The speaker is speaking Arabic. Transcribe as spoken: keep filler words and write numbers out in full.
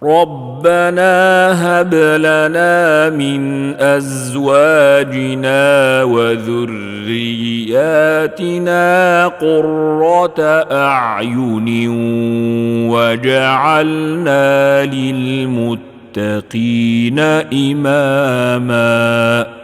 ربنا هب لنا من أزواجنا وذرياتنا قرة أعين واجعلنا للمتقين إماما